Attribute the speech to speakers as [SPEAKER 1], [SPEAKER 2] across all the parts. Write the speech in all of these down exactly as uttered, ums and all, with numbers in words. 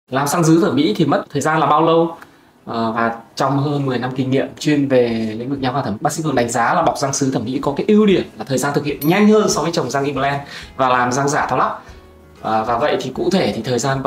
[SPEAKER 1] Làm răng sứ thẩm mỹ thì mất thời gian là bao lâu? Ờ, và trong hơn mười năm kinh nghiệm chuyên về lĩnh vực nha khoa thẩm mỹ, bác sĩ Phương đánh giá là bọc răng sứ thẩm mỹ có cái ưu điểm là thời gian thực hiện nhanh hơn so với trồng răng implant và làm răng giả thao lắp. À, và vậy thì cụ thể thì thời gian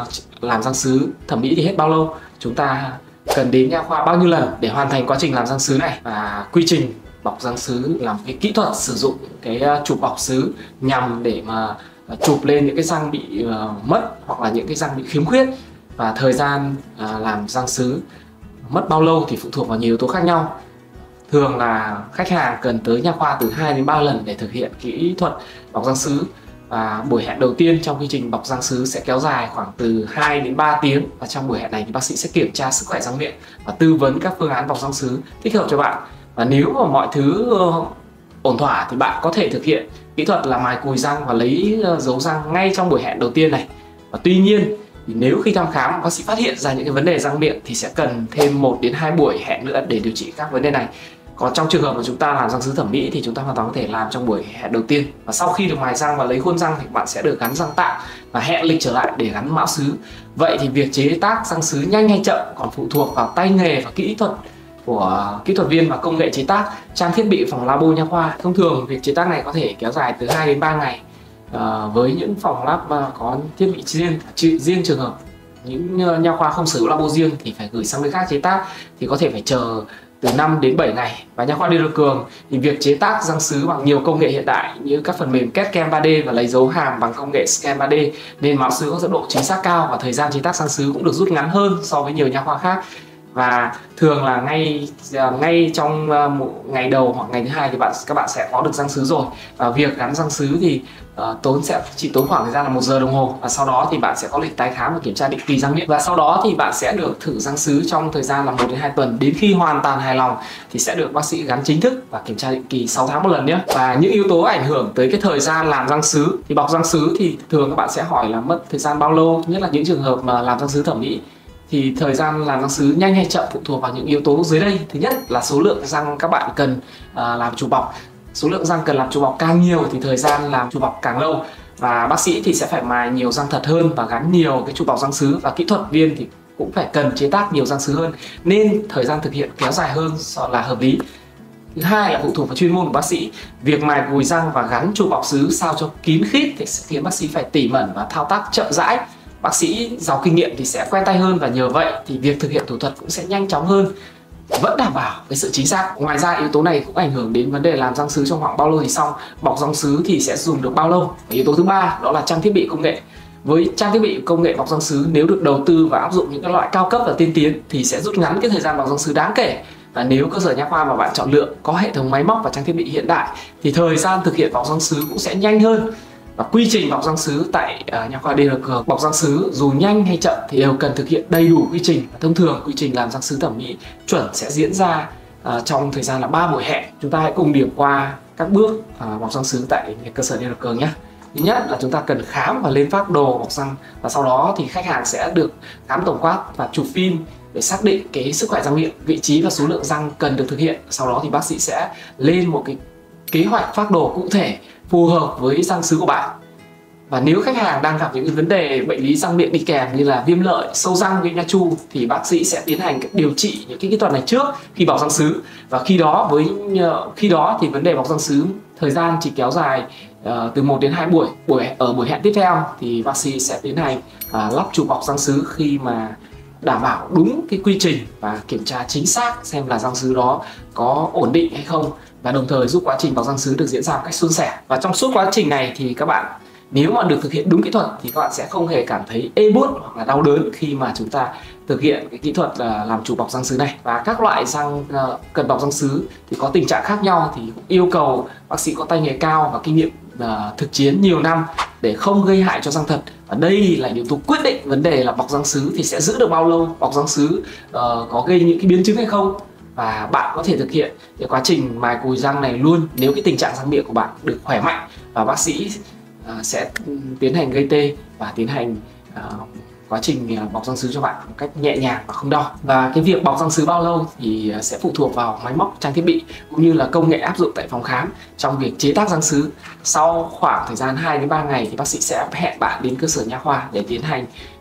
[SPEAKER 1] làm răng sứ thẩm mỹ thì hết bao lâu? Chúng ta cần đến nha khoa bao nhiêu lần để hoàn thành quá trình làm răng sứ này? Và quy trình bọc răng sứ là một cái kỹ thuật sử dụng cái chụp bọc sứ nhằm để mà chụp lên những cái răng bị uh, mất hoặc là những cái răng bị khiếm khuyết. Và thời gian uh, làm răng sứ mất bao lâu thì phụ thuộc vào nhiều yếu tố khác nhau. Thường là khách hàng cần tới nha khoa từ hai đến ba lần để thực hiện kỹ thuật bọc răng sứ. Và buổi hẹn đầu tiên trong quy trình bọc răng sứ sẽ kéo dài khoảng từ hai đến ba tiếng. Và trong buổi hẹn này thì bác sĩ sẽ kiểm tra sức khỏe răng miệng và tư vấn các phương án bọc răng sứ thích hợp cho bạn. Và nếu mà mọi thứ uh, ổn thỏa thì bạn có thể thực hiện kỹ thuật là mài cùi răng và lấy uh, dấu răng ngay trong buổi hẹn đầu tiên này. Và tuy nhiên thì nếu khi thăm khám bác sĩ phát hiện ra những cái vấn đề răng miệng thì sẽ cần thêm một đến hai buổi hẹn nữa để điều trị các vấn đề này. Còn trong trường hợp mà chúng ta làm răng sứ thẩm mỹ thì chúng ta hoàn toàn có thể làm trong buổi hẹn đầu tiên. Và sau khi được mài răng và lấy khuôn răng thì bạn sẽ được gắn răng tạm và hẹn lịch trở lại để gắn mão sứ. Vậy thì việc chế tác răng sứ nhanh hay chậm còn phụ thuộc vào tay nghề và kỹ thuật của kỹ thuật viên và công nghệ chế tác, trang thiết bị phòng labo nha khoa. Thông thường việc chế tác này có thể kéo dài từ hai đến ba ngày. À, với những phòng lab có thiết bị riêng, riêng trường hợp những nha khoa không sở hữu labo riêng thì phải gửi sang nơi khác chế tác thì có thể phải chờ từ năm đến bảy ngày. Và nha khoa Đê rờ Cường thì việc chế tác răng sứ bằng nhiều công nghệ hiện đại như các phần mềm quét kem ba D và lấy dấu hàm bằng công nghệ scan ba D nên mão sứ có độ chính xác cao và thời gian chế tác răng sứ cũng được rút ngắn hơn so với nhiều nha khoa khác. Và thường là ngay ngay trong một ngày đầu hoặc ngày thứ hai thì bạn các bạn sẽ có được răng sứ rồi. Và việc gắn răng sứ thì uh, tốn sẽ chỉ tốn khoảng thời gian là một giờ đồng hồ. Và sau đó thì bạn sẽ có lịch tái khám và kiểm tra định kỳ răng miệng. Và sau đó thì bạn sẽ được thử răng sứ trong thời gian là một đến hai tuần. Đến khi hoàn toàn hài lòng thì sẽ được bác sĩ gắn chính thức và kiểm tra định kỳ sáu tháng một lần nhé. Và những yếu tố ảnh hưởng tới cái thời gian làm răng sứ thì bọc răng sứ thì thường các bạn sẽ hỏi là mất thời gian bao lâu. Nhất là những trường hợp mà làm răng sứ thẩm mỹ thì thời gian làm răng sứ nhanh hay chậm phụ thuộc vào những yếu tố dưới đây. Thứ nhất là số lượng răng các bạn cần uh, làm chụp bọc. Số lượng răng cần làm chụp bọc càng nhiều thì thời gian làm chụp bọc càng lâu. Và bác sĩ thì sẽ phải mài nhiều răng thật hơn và gắn nhiều cái chụp bọc răng sứ. Và kỹ thuật viên thì cũng phải cần chế tác nhiều răng sứ hơn nên thời gian thực hiện kéo dài hơn là hợp lý. Thứ hai là phụ thuộc vào chuyên môn của bác sĩ. Việc mài cùi răng và gắn chụp bọc sứ sao cho kín khít thì sẽ khiến bác sĩ phải tỉ mẩn và thao tác chậm rãi. Bác sĩ giàu kinh nghiệm thì sẽ quen tay hơn và nhờ vậy thì việc thực hiện thủ thuật cũng sẽ nhanh chóng hơn, vẫn đảm bảo cái sự chính xác. Ngoài ra yếu tố này cũng ảnh hưởng đến vấn đề làm răng sứ trong khoảng bao lâu thì xong, bọc răng sứ thì sẽ dùng được bao lâu. Và yếu tố thứ ba đó là trang thiết bị công nghệ. Với trang thiết bị công nghệ bọc răng sứ nếu được đầu tư và áp dụng những cái loại cao cấp và tiên tiến thì sẽ rút ngắn cái thời gian bọc răng sứ đáng kể. Và nếu cơ sở nha khoa mà bạn chọn lựa có hệ thống máy móc và trang thiết bị hiện đại thì thời gian thực hiện bọc răng sứ cũng sẽ nhanh hơn. Và quy trình bọc răng sứ tại uh, nha khoa Đê rờ Cường, bọc răng sứ dù nhanh hay chậm thì đều cần thực hiện đầy đủ quy trình. Thông thường quy trình làm răng sứ thẩm mỹ chuẩn sẽ diễn ra uh, trong thời gian là ba buổi hẹn. Chúng ta hãy cùng điểm qua các bước uh, bọc răng sứ tại cơ sở Đê rờ Cường nhé. Thứ nhất là chúng ta cần khám và lên phác đồ bọc răng, và sau đó thì khách hàng sẽ được khám tổng quát và chụp phim để xác định cái sức khỏe răng miệng, vị trí và số lượng răng cần được thực hiện. Sau đó thì bác sĩ sẽ lên một cái kế hoạch phác đồ cụ thể phù hợp với răng sứ của bạn. Và nếu khách hàng đang gặp những cái vấn đề bệnh lý răng miệng đi kèm như là viêm lợi, sâu răng, viêm nha chu thì bác sĩ sẽ tiến hành điều trị những cái kỹ thuật này trước khi bọc răng sứ. Và khi đó với khi đó thì vấn đề bọc răng sứ thời gian chỉ kéo dài uh, từ một đến hai buổi. Buổi ở buổi hẹn tiếp theo thì bác sĩ sẽ tiến hành uh, lắp chụp bọc răng sứ khi mà đảm bảo đúng cái quy trình và kiểm tra chính xác xem là răng sứ đó có ổn định hay không, và đồng thời giúp quá trình bọc răng sứ được diễn ra một cách suôn sẻ. Và trong suốt quá trình này thì các bạn nếu mà được thực hiện đúng kỹ thuật thì các bạn sẽ không hề cảm thấy ê buốt hoặc là đau đớn khi mà chúng ta thực hiện cái kỹ thuật là làm chụp bọc răng sứ này. Và các loại răng cần bọc răng sứ thì có tình trạng khác nhau thì cũng yêu cầu bác sĩ có tay nghề cao và kinh nghiệm thực chiến nhiều năm để không gây hại cho răng thật. Và đây là yếu tố quyết định vấn đề là bọc răng sứ thì sẽ giữ được bao lâu, bọc răng sứ uh, có gây những cái biến chứng hay không. Và bạn có thể thực hiện cái quá trình mài cùi răng này luôn nếu cái tình trạng răng miệng của bạn được khỏe mạnh, và bác sĩ uh, sẽ tiến hành gây tê và tiến hành uh, quá trình bọc răng sứ cho bạn một cách nhẹ nhàng và không đau. Và cái việc bọc răng sứ bao lâu thì sẽ phụ thuộc vào máy móc, trang thiết bị cũng như là công nghệ áp dụng tại phòng khám trong việc chế tác răng sứ. Sau khoảng thời gian hai đến ba ngày thì bác sĩ sẽ hẹn bạn đến cơ sở nha khoa để tiến hành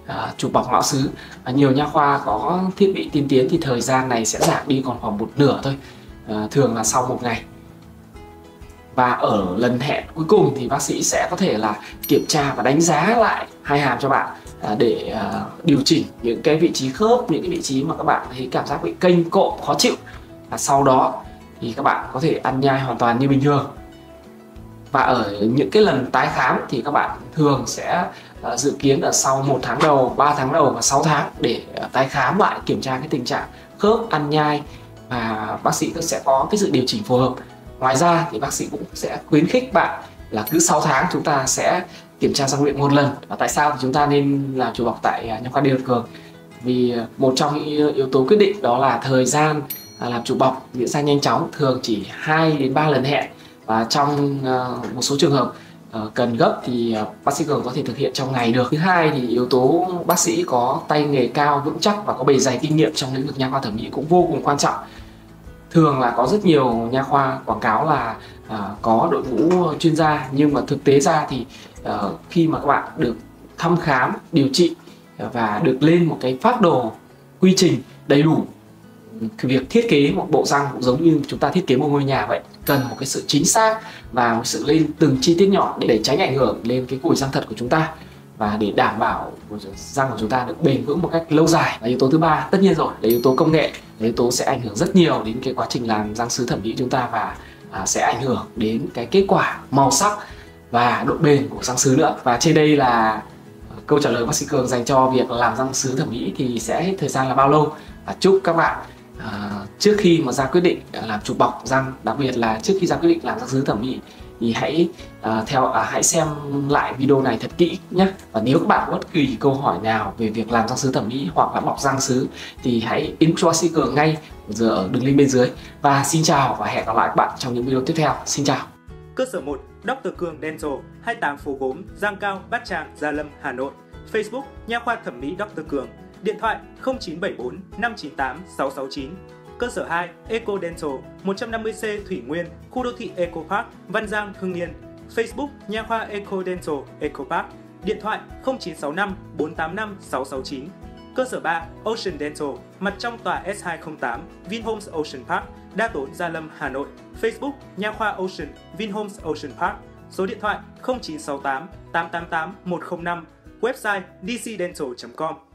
[SPEAKER 1] à, chụp bọc mão xứ. À, nhiều nha khoa có thiết bị tiên tiến thì thời gian này sẽ giảm đi còn khoảng một nửa thôi, à, thường là sau một ngày. Và ở lần hẹn cuối cùng thì bác sĩ sẽ có thể là kiểm tra và đánh giá lại hai hàm cho bạn, à, để à, điều chỉnh những cái vị trí khớp, những cái vị trí mà các bạn thấy cảm giác bị kênh cộm khó chịu. Và sau đó thì các bạn có thể ăn nhai hoàn toàn như bình thường. Và ở những cái lần tái khám thì các bạn thường sẽ uh, dự kiến ở sau một tháng đầu, ba tháng đầu và sáu tháng để uh, tái khám lại, kiểm tra cái tình trạng khớp, ăn nhai, và bác sĩ sẽ có cái sự điều chỉnh phù hợp. Ngoài ra thì bác sĩ cũng sẽ khuyến khích bạn là cứ sáu tháng chúng ta sẽ kiểm tra răng miệng một lần. Và tại sao thì chúng ta nên làm chụp bọc tại uh, nha khoa Lê Nhật Cường? Vì uh, một trong những yếu tố quyết định đó là thời gian uh, làm chụp bọc diễn ra nhanh chóng, thường chỉ hai đến ba lần hẹn. Và trong uh, một số trường hợp uh, cần gấp thì uh, bác sĩ Cường có thể thực hiện trong ngày được. Thứ hai thì yếu tố bác sĩ có tay nghề cao, vững chắc và có bề dày kinh nghiệm trong lĩnh vực nha khoa thẩm mỹ cũng vô cùng quan trọng. Thường là có rất nhiều nha khoa quảng cáo là uh, có đội ngũ chuyên gia, nhưng mà thực tế ra thì uh, khi mà các bạn được thăm khám, điều trị và được lên một cái phác đồ quy trình đầy đủ, việc thiết kế một bộ răng cũng giống như chúng ta thiết kế một ngôi nhà vậy, cần một cái sự chính xác và một sự lên từng chi tiết nhỏ để tránh ảnh hưởng lên cái cùi răng thật của chúng ta, và để đảm bảo răng của chúng ta được bền vững một cách lâu dài. Và yếu tố thứ ba tất nhiên rồi là yếu tố công nghệ. Yếu tố sẽ ảnh hưởng rất nhiều đến cái quá trình làm răng sứ thẩm mỹ của chúng ta, và à, sẽ ảnh hưởng đến cái kết quả màu sắc và độ bền của răng sứ nữa. Và trên đây là câu trả lời bác sĩ Cường dành cho việc làm răng sứ thẩm mỹ thì sẽ hết thời gian là bao lâu. Và chúc các bạn À, trước khi mà ra quyết định làm chụp bọc răng, đặc biệt là trước khi ra quyết định làm răng sứ thẩm mỹ thì hãy à, theo à, hãy xem lại video này thật kỹ nhé. Và nếu các bạn có bất kỳ câu hỏi nào về việc làm răng sứ thẩm mỹ hoặc là bọc răng sứ thì hãy inbox cho bác sĩ Cường ngay giờ ở đường link bên dưới. Và xin chào và hẹn gặp lại các bạn trong những video tiếp theo. Xin chào.
[SPEAKER 2] Cơ sở một Doctor Cường Dental, hai mươi tám phố Gốm, Giang Cao, Bát Tràng, Gia Lâm, Hà Nội. Facebook Nha khoa thẩm mỹ Doctor Cường. Điện thoại không chín bảy bốn năm chín tám sáu sáu chín. Cơ sở hai Eco Dental, một trăm năm mươi C Thủy Nguyên, khu đô thị Eco Park, Văn Giang, Hưng Yên. Facebook Nha khoa Eco Dental, Eco Park. Điện thoại không chín sáu năm bốn tám năm sáu sáu chín. Cơ sở ba Ocean Dental, mặt trong tòa S hai không tám, Vinhomes Ocean Park, Đa Tốn, Gia Lâm, Hà Nội. Facebook Nha khoa Ocean, Vinhomes Ocean Park. Số điện thoại không chín sáu tám tám tám tám một không năm. Website d c dental chấm com.